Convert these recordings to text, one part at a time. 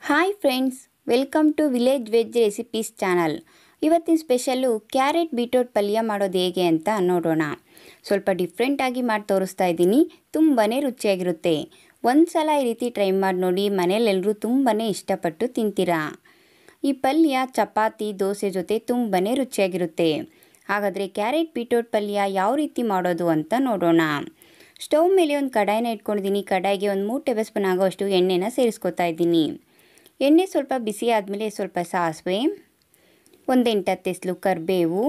Hi friends, welcome to village veg recipes channel. ಇವತ್ತಿನ special carrot beetroot ಪಲ್ಯ ಮಾಡೋದು ಹೇಗೆ ಅಂತ ನೋಡೋಣ. ಸ್ವಲ್ಪ ಡಿಫ್ರೆಂಟಾಗಿ ಮಾಡಿ ತೋರಿಸ್ತಾ ಇದ್ದೀನಿ. ತುಂಬಾ ರುಚಿಯಾಗಿರುತ್ತೆ. ಒಂದು ಸಲ ಈ ರೀತಿ ಟ್ರೈ ಮಾಡಿ ನೋಡಿ, ಮನೇಲೆಲ್ಲರೂ ತುಂಬಾ ಇಷ್ಟಪಟ್ಟು ತಿಂತೀರಾ. ಈ ಪಲ್ಯ ಚಪಾತಿ ದೋಸೆ ಜೊತೆ ತುಂಬಾ ರುಚಿಯಾಗಿರುತ್ತೆ. ಹಾಗಾದರೆ ಕ್ಯಾರೆಟ್ ಬೀಟ್ರೋಟ್ ಪಲ್ಯ ಯಾವ ರೀತಿ ಮಾಡೋದು ಅಂತ ನೋಡೋಣ. ಸ್ಟವ್ ಮೇಲೆ ಒಂದು ಕಡಾಯಿನ ಇಟ್ಕೊಂಡಿದ್ದೀನಿ. ಕಡಾಯಿಗೆ ಒಂದು 3 ಟೇಬಲ್ ಸ್ಪೂನ್ ಆಗೋಷ್ಟು ಎಣ್ಣೆನ ಸೇರಿಸ್ಕೊತಾ ಇದ್ದೀನಿ. ಎಣ್ಣೆ ಸ್ವಲ್ಪ ಬಿಸಿ ಆದಮೇಲೆ ಸ್ವಲ್ಪ ಸಾಸಿವೆ, 1-8 ಎಸಳು ಕರಿಬೇವು,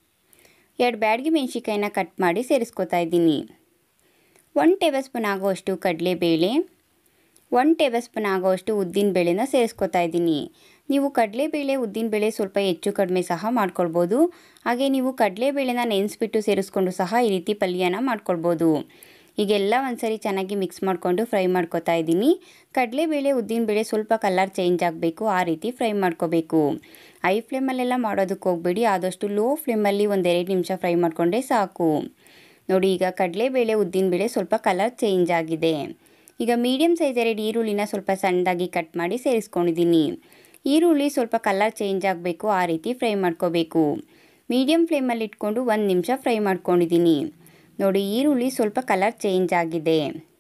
2 ಬ್ಯಾಡಗಿ ಮೆಣಸಿಕಾಯಿನ ಕಟ್ ಮಾಡಿ ಸೇರಿಸ್ಕೊತಾ ಇದ್ದೀನಿ. 1 ಟೇಬಲ್ ಸ್ಪೂನ್ ಆಗೋಷ್ಟು ಕಡಲೆಬೇಳೆ, 1 ಟೇಬಲ್ ಸ್ಪೂನ್ ಆಗೋಷ್ಟು ಉದ್ದಿನಬೇಳೆನ ಸೇರಿಸ್ಕೊತಾ ಇದ್ದೀನಿ. ನೀವು ಕಡಲೆಬೇಳೆ ಉದ್ದಿನಬೇಳೆ ಸ್ವಲ್ಪ ಹೆಚ್ಚು ಕಡಿಮೆ ಸಹ ಮಾಡ್ಕೊಳ್ಬೋದು. ಹಾಗೆ ನೀವು ಕಡಲೆಬೇಳೆನ ನೆನೆಸ್ಬಿಟ್ಟು ಸೇರಿಸ್ಕೊಂಡು ಸಹ ಈ ರೀತಿ ಪಲ್ಯನ ಮಾಡ್ಕೊಳ್ಬೋದು. ಈಗೆಲ್ಲ ಒಂದ್ಸರಿ ಚೆನ್ನಾಗಿ ಮಿಕ್ಸ್ ಮಾಡಿಕೊಂಡು ಫ್ರೈ ಮಾಡ್ಕೊತಾ ಇದ್ದೀನಿ. ಕಡಲೆಬೇಳೆ ಉದ್ದಿನಬೇಳೆ ಸ್ವಲ್ಪ ಕಲರ್ ಚೇಂಜ್ ಆಗಬೇಕು, ಆ ರೀತಿ ಫ್ರೈ ಮಾಡ್ಕೋಬೇಕು. ಹೈ ಫ್ಲೇಮಲ್ಲೆಲ್ಲ ಮಾಡೋದಕ್ಕೆ ಹೋಗಬೇಡಿ, ಆದಷ್ಟು ಲೋ ಫ್ಲೇಮಲ್ಲಿ 1-2 ನಿಮಿಷ ಫ್ರೈ ಮಾಡಿಕೊಂಡ್ರೆ ಸಾಕು. ನೋಡಿ, ಈಗ ಕಡಲೆಬೇಳೆ ಉದ್ದಿನಬೇಳೆ ಸ್ವಲ್ಪ ಕಲರ್ ಚೇಂಜ್ ಆಗಿದೆ. ಈಗ ಮೀಡಿಯಮ್ ಸೈಜ್ 2 ಈರುಳ್ಳಿನ ಸ್ವಲ್ಪ ಸಣ್ಣದಾಗಿ ಕಟ್ ಮಾಡಿ ಸೇರಿಸ್ಕೊಂಡಿದ್ದೀನಿ. ಈರುಳ್ಳಿ ಸ್ವಲ್ಪ ಕಲರ್ ಚೇಂಜ್ ಆಗಬೇಕು, ಆ ರೀತಿ ಫ್ರೈ ಮಾಡ್ಕೋಬೇಕು. ಮೀಡಿಯಮ್ ಫ್ಲೇಮಲ್ಲಿ ಇಟ್ಕೊಂಡು 1 ನಿಮಿಷ ಫ್ರೈ ಮಾಡ್ಕೊಂಡಿದ್ದೀನಿ. ನೋಡಿ, ಈರುಳ್ಳಿ ಸ್ವಲ್ಪ ಕಲರ್ ಚೇಂಜ್ ಆಗಿದೆ.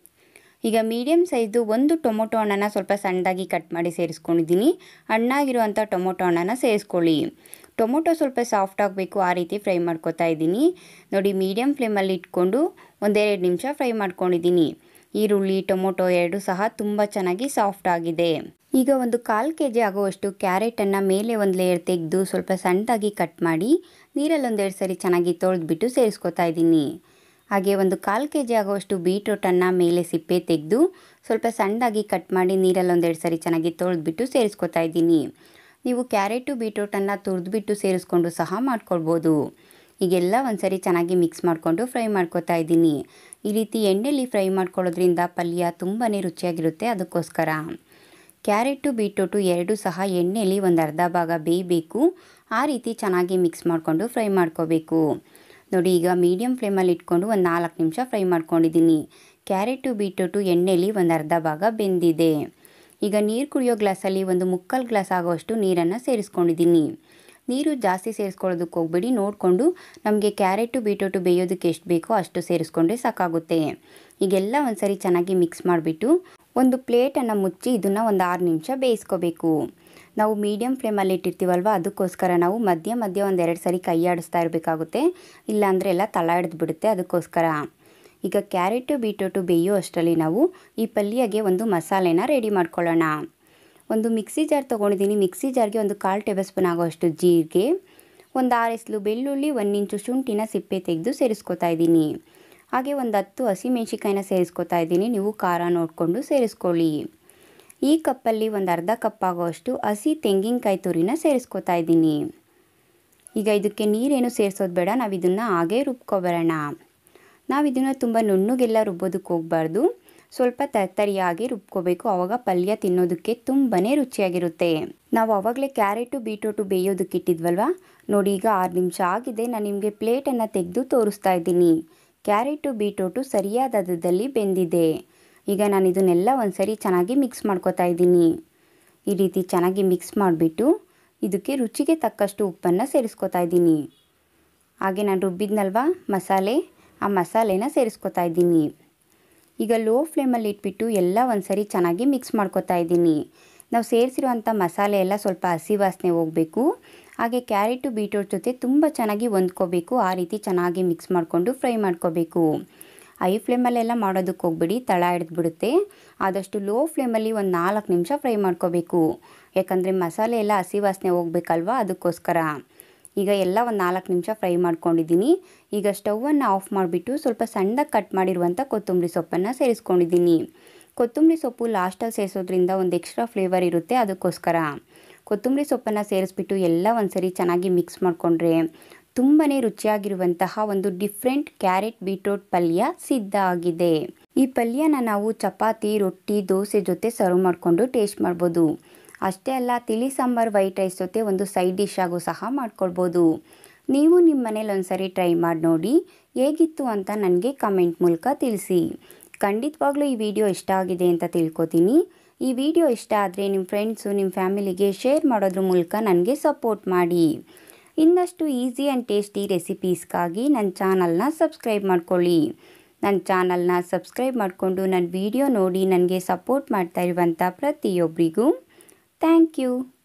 ಈಗ ಮೀಡಿಯಮ್ ಸೈಜು 1 ಟೊಮೊಟೊ ಹಣ್ಣನ್ನು ಸ್ವಲ್ಪ ಸಣ್ಣದಾಗಿ ಕಟ್ ಮಾಡಿ ಸೇರಿಸ್ಕೊಂಡಿದ್ದೀನಿ. ಹಣ್ಣಾಗಿರುವಂಥ ಟೊಮೊಟೊ ಹಣ್ಣನ್ನು ಸೇರಿಸ್ಕೊಳ್ಳಿ. ಟೊಮೊಟೊ ಸ್ವಲ್ಪ ಸಾಫ್ಟ್ ಆಗಬೇಕು, ಆ ರೀತಿ ಫ್ರೈ ಮಾಡ್ಕೊತಾ ಇದ್ದೀನಿ. ನೋಡಿ, ಮೀಡಿಯಮ್ ಫ್ಲೇಮಲ್ಲಿ ಇಟ್ಕೊಂಡು 1-2 ನಿಮಿಷ ಫ್ರೈ ಮಾಡ್ಕೊಂಡಿದ್ದೀನಿ. ಈರುಳ್ಳಿ ಟೊಮೊಟೊ ಎರಡೂ ಸಹ ತುಂಬ ಚೆನ್ನಾಗಿ ಸಾಫ್ಟ್ ಆಗಿದೆ. ಈಗ ಒಂದು 1/4 kg ಆಗುವಷ್ಟು ಕ್ಯಾರೆಟನ್ನು ಮೇಲೆ ಒಂದು ಲೇಯರ್ ತೆಗೆದು ಸ್ವಲ್ಪ ಸಣ್ಣದಾಗಿ ಕಟ್ ಮಾಡಿ ನೀರಲ್ಲಿ 1-2 ಸರಿ ಚೆನ್ನಾಗಿ ತೊಳೆದ್ಬಿಟ್ಟು ಸೇರಿಸ್ಕೊತಾ ಇದ್ದೀನಿ. ಹಾಗೆ ಒಂದು 1/4 kg ಆಗುವಷ್ಟು ಬೀಟ್ರೋಟನ್ನು ಮೇಲೆ ಸಿಪ್ಪೆ ತೆಗೆದು ಸ್ವಲ್ಪ ಸಣ್ಣದಾಗಿ ಕಟ್ ಮಾಡಿ ನೀರಲ್ಲಿ 1-2 ಸರಿ ಚೆನ್ನಾಗಿ ತೊಳೆದ್ಬಿಟ್ಟು ಸೇರಿಸ್ಕೊತಾ ಇದ್ದೀನಿ. ನೀವು ಕ್ಯಾರೆಟು ಬೀಟ್ರೋಟನ್ನು ತುರಿದ್ಬಿಟ್ಟು ಸೇರಿಸ್ಕೊಂಡು ಸಹ ಮಾಡ್ಕೊಳ್ಬೋದು. ಈಗೆಲ್ಲ ಒಂದ್ಸರಿ ಚೆನ್ನಾಗಿ ಮಿಕ್ಸ್ ಮಾಡಿಕೊಂಡು ಫ್ರೈ ಮಾಡ್ಕೊತಾ ಇದ್ದೀನಿ. ಈ ರೀತಿ ಎಣ್ಣೆಯಲ್ಲಿ ಫ್ರೈ ಮಾಡ್ಕೊಳ್ಳೋದ್ರಿಂದ ಪಲ್ಯ ತುಂಬಾ ರುಚಿಯಾಗಿರುತ್ತೆ. ಅದಕ್ಕೋಸ್ಕರ ಕ್ಯಾರೆಟು ಬೀಟ್ರೋಟು ಎರಡೂ ಸಹ ಎಣ್ಣೆಯಲ್ಲಿ ಒಂದು ಅರ್ಧ ಭಾಗ ಬೇಯಬೇಕು. ಆ ರೀತಿ ಚೆನ್ನಾಗಿ ಮಿಕ್ಸ್ ಮಾಡಿಕೊಂಡು ಫ್ರೈ ಮಾಡ್ಕೋಬೇಕು. ನೋಡಿ, ಈಗ ಮೀಡಿಯಮ್ ಫ್ಲೇಮಲ್ಲಿ ಇಟ್ಕೊಂಡು ಒಂದು 4 ನಿಮಿಷ ಫ್ರೈ ಮಾಡ್ಕೊಂಡಿದ್ದೀನಿ. ಕ್ಯಾರೆಟು ಬೀಟ್ರೋಟು ಎಣ್ಣೆಯಲ್ಲಿ ಒಂದು ಅರ್ಧ ಭಾಗ ಬೆಂದಿದೆ. ಈಗ ನೀರು ಕುಡಿಯೋ ಗ್ಲಾಸಲ್ಲಿ ಒಂದು 3/4 ಗ್ಲಾಸ್ ಆಗೋಷ್ಟು ನೀರನ್ನು ಸೇರಿಸ್ಕೊಂಡಿದ್ದೀನಿ. ನೀರು ಜಾಸ್ತಿ ಸೇರಿಸ್ಕೊಳ್ಳೋದಕ್ಕೆ ಹೋಗಬೇಡಿ, ನೋಡಿಕೊಂಡು ನಮಗೆ ಕ್ಯಾರೆಟು ಬೀಟ್ರೋಟು ಬೇಯೋದಕ್ಕೆ ಎಷ್ಟು ಬೇಕೋ ಅಷ್ಟು ಸೇರಿಸ್ಕೊಂಡ್ರೆ ಸಾಕಾಗುತ್ತೆ. ಈಗೆಲ್ಲ ಒಂದ್ಸರಿ ಚೆನ್ನಾಗಿ ಮಿಕ್ಸ್ ಮಾಡಿಬಿಟ್ಟು ಒಂದು ಪ್ಲೇಟನ್ನು ಮುಚ್ಚಿ ಇದನ್ನು ಒಂದು 6 ನಿಮಿಷ ಬೇಯಿಸ್ಕೋಬೇಕು. ನಾವು ಮೀಡಿಯಮ್ ಫ್ಲೇಮಲ್ಲಿ ಇಟ್ಟಿರ್ತೀವಲ್ವ, ಅದಕ್ಕೋಸ್ಕರ ನಾವು ಮಧ್ಯ 1-2 ಸರಿ ಕೈ ಆಡಿಸ್ತಾ ಇರಬೇಕಾಗುತ್ತೆ. ಇಲ್ಲಾಂದರೆ ಎಲ್ಲ ತಳ ಹಿಡಿದು ಬಿಡುತ್ತೆ. ಅದಕ್ಕೋಸ್ಕರ ಈಗ ಕ್ಯಾರೆಟು ಬೀಟ್ರೋಟು ಬೇಯೋ ಅಷ್ಟರಲ್ಲಿ ನಾವು ಈ ಪಲ್ಯಗೆ ಒಂದು ಮಸಾಲೆನ ರೆಡಿ ಮಾಡ್ಕೊಳ್ಳೋಣ. ಒಂದು ಮಿಕ್ಸಿ ಜಾರ್ ತೊಗೊಂಡಿದ್ದೀನಿ. ಮಿಕ್ಸಿ ಜಾರ್ಗೆ ಒಂದು 1/4 ಟೇಬಲ್ ಸ್ಪೂನ್ ಆಗೋಷ್ಟು ಜೀರಿಗೆ, ಒಂದು 6 ಎಸಳು ಬೆಳ್ಳುಳ್ಳಿ, 1 ಇಂಚು ಶುಂಠಿನ ಸಿಪ್ಪೆ ತೆಗೆದು ಸೇರಿಸ್ಕೊತಾ ಇದ್ದೀನಿ. ಹಾಗೆ ಒಂದು 10 ಹಸಿಮೆಣ್ಸಿಕಾಯಿನ ಸೇರಿಸ್ಕೊತಾ ಇದ್ದೀನಿ. ನೀವು ಖಾರ ನೋಡಿಕೊಂಡು ಸೇರಿಸ್ಕೊಳ್ಳಿ. ಈ ಕಪ್ಪಲ್ಲಿ ಒಂದು ಅರ್ಧ ಕಪ್ ಆಗೋಷ್ಟು ಹಸಿ ತೆಂಗಿನಕಾಯಿ ತುರಿನ ಸೇರಿಸ್ಕೊತಾ ಇದ್ದೀನಿ. ಈಗ ಇದಕ್ಕೆ ನೀರೇನು ಸೇರಿಸೋದು ಬೇಡ, ನಾವು ಇದನ್ನು ಹಾಗೇ ರುಬ್ಕೊಬರೋಣ. ನಾವು ಇದನ್ನು ತುಂಬ ನುಣ್ಣಗೆಲ್ಲ ರುಬ್ಬೋದಕ್ಕೆ ಹೋಗಬಾರ್ದು, ಸ್ವಲ್ಪ ತರಿಯಾಗಿ ರುಬ್ಕೋಬೇಕು. ಆವಾಗ ಪಲ್ಯ ತಿನ್ನೋದಕ್ಕೆ ತುಂಬಾ ರುಚಿಯಾಗಿರುತ್ತೆ. ನಾವು ಆವಾಗಲೇ ಕ್ಯಾರೆಟು ಬೀಟ್ರೋಟು ಬೇಯೋದಕ್ಕೆ ಇಟ್ಟಿದ್ವಲ್ವ. ನೋಡಿ, ಈಗ 6 ನಿಮಿಷ ಆಗಿದೆ. ನಾನು ನಿಮಗೆ ಪ್ಲೇಟನ್ನು ತೆಗೆದು ತೋರಿಸ್ತಾ ಇದ್ದೀನಿ. ಕ್ಯಾರೆಟು ಬೀಟ್ರೋಟು ಸರಿಯಾದ ಹದದಲ್ಲಿ ಬೆಂದಿದೆ. ಈಗ ನಾನು ಇದನ್ನೆಲ್ಲ ಒಂದ್ಸರಿ ಚೆನ್ನಾಗಿ ಮಿಕ್ಸ್ ಮಾಡ್ಕೊತಾ ಇದ್ದೀನಿ. ಈ ರೀತಿ ಚೆನ್ನಾಗಿ ಮಿಕ್ಸ್ ಮಾಡಿಬಿಟ್ಟು ಇದಕ್ಕೆ ರುಚಿಗೆ ತಕ್ಕಷ್ಟು ಉಪ್ಪನ್ನು ಸೇರಿಸ್ಕೊತಾ ಇದ್ದೀನಿ. ಹಾಗೆ ನಾನು ರುಬ್ಬಿದ್ನಲ್ವ ಮಸಾಲೆ, ಆ ಮಸಾಲೆನ ಸೇರಿಸ್ಕೊತಾ ಇದ್ದೀನಿ. ಈಗ ಲೋ ಫ್ಲೇಮಲ್ಲಿ ಇಟ್ಬಿಟ್ಟು ಎಲ್ಲ ಒಂದ್ಸರಿ ಚೆನ್ನಾಗಿ ಮಿಕ್ಸ್ ಮಾಡ್ಕೊತಾ ಇದ್ದೀನಿ. ನಾವು ಸೇರಿಸಿರುವಂಥ ಮಸಾಲೆ ಎಲ್ಲ ಸ್ವಲ್ಪ ಹಸಿ ವಾಸನೆ ಹೋಗಬೇಕು. ಹಾಗೆ ಕ್ಯಾರೆಟು ಬೀಟ್ರೋಟ್ ಜೊತೆ ತುಂಬ ಚೆನ್ನಾಗಿ ಹೊಂದ್ಕೋಬೇಕು. ಆ ರೀತಿ ಚೆನ್ನಾಗಿ ಮಿಕ್ಸ್ ಮಾಡಿಕೊಂಡು ಫ್ರೈ ಮಾಡ್ಕೋಬೇಕು. ಹೈ ಫ್ಲೇಮಲ್ಲೆಲ್ಲ ಮಾಡೋದಕ್ಕೆ ಹೋಗಬೇಡಿ, ತಳ ಹಿಡಿದ್ಬಿಡುತ್ತೆ. ಆದಷ್ಟು ಲೋ ಫ್ಲೇಮಲ್ಲಿ ಒಂದು 4 ನಿಮಿಷ ಫ್ರೈ ಮಾಡ್ಕೋಬೇಕು. ಯಾಕಂದರೆ ಮಸಾಲೆ ಎಲ್ಲ ಹಸಿ ವಾಸನೆ ಹೋಗ್ಬೇಕಲ್ವ, ಅದಕ್ಕೋಸ್ಕರ. ಈಗ ಎಲ್ಲ ಒಂದು 4 ನಿಮಿಷ ಫ್ರೈ ಮಾಡ್ಕೊಂಡಿದ್ದೀನಿ. ಈಗ ಸ್ಟವನ್ನು ಆಫ್ ಮಾಡಿಬಿಟ್ಟು ಸ್ವಲ್ಪ ಸಣ್ಣದಾಗಿ ಕಟ್ ಮಾಡಿರುವಂಥ ಕೊತ್ತಂಬರಿ ಸೊಪ್ಪನ್ನು ಸೇರಿಸ್ಕೊಂಡಿದ್ದೀನಿ. ಕೊತ್ತಂಬರಿ ಸೊಪ್ಪು ಲಾಸ್ಟಲ್ಲಿ ಸೇರಿಸೋದ್ರಿಂದ ಒಂದು ಎಕ್ಸ್ಟ್ರಾ ಫ್ಲೇವರ್ ಇರುತ್ತೆ. ಅದಕ್ಕೋಸ್ಕರ ಕೊತ್ತಂಬರಿ ಸೊಪ್ಪನ್ನು ಸೇರಿಸ್ಬಿಟ್ಟು ಎಲ್ಲ ಒಂದ್ಸರಿ ಚೆನ್ನಾಗಿ ಮಿಕ್ಸ್ ಮಾಡಿಕೊಂಡ್ರೆ ತುಂಬಾ ರುಚಿಯಾಗಿರುವಂತಹ ಒಂದು ಡಿಫ್ರೆಂಟ್ ಕ್ಯಾರೆಟ್ ಬೀಟ್ರೋಟ್ ಪಲ್ಯ ಸಿದ್ಧ ಆಗಿದೆ. ಈ ಪಲ್ಯನ ನಾವು ಚಪಾತಿ, ರೊಟ್ಟಿ, ದೋಸೆ ಜೊತೆ ಸರ್ವ್ ಮಾಡಿಕೊಂಡು ಟೇಸ್ಟ್ ಮಾಡ್ಬೋದು. ಅಷ್ಟೇ ಅಲ್ಲ, ತಿಳಿ ಸಾಂಬಾರು, ವೈಟ್ ರೈಸ್ ಜೊತೆ ಒಂದು ಸೈಡ್ ಡಿಶ್ ಆಗು ಸಹ ಮಾಡ್ಕೊಳ್ಬೋದು. ನೀವು ನಿಮ್ಮ ಮನೇಲಿ ಒಂದ್ಸರಿ ಟ್ರೈ ಮಾಡಿ ನೋಡಿ, ಹೇಗಿತ್ತು ಅಂತ ನನಗೆ ಕಮೆಂಟ್ ಮೂಲಕ ತಿಳಿಸಿ. ಖಂಡಿತವಾಗ್ಲೂ ಈ ವಿಡಿಯೋ ಇಷ್ಟ ಆಗಿದೆ ಅಂತ ತಿಳ್ಕೊತೀನಿ. ಈ ವಿಡಿಯೋ ಇಷ್ಟ ಆದರೆ ನಿಮ್ಮ ಫ್ರೆಂಡ್ಸು ನಿಮ್ಮ ಫ್ಯಾಮಿಲಿಗೆ ಶೇರ್ ಮಾಡೋದ್ರ ಮೂಲಕ ನನಗೆ ಸಪೋರ್ಟ್ ಮಾಡಿ. ಇನ್ನಷ್ಟು ಈಸಿ ಆ್ಯಂಡ್ ಟೇಸ್ಟಿ ರೆಸಿಪೀಸ್ಗಾಗಿ ನನ್ನ ಚಾನಲ್ನ ಸಬ್ಸ್ಕ್ರೈಬ್ ಮಾಡ್ಕೊಳ್ಳಿ. ನನ್ನ ಚಾನಲ್ನ ಸಬ್ಸ್ಕ್ರೈಬ್ ಮಾಡಿಕೊಂಡು ನನ್ನ ವಿಡಿಯೋ ನೋಡಿ ನನಗೆ ಸಪೋರ್ಟ್ ಮಾಡ್ತಾ ಇರುವಂಥ ಪ್ರತಿಯೊಬ್ಬರಿಗೂ ಥ್ಯಾಂಕ್ ಯು.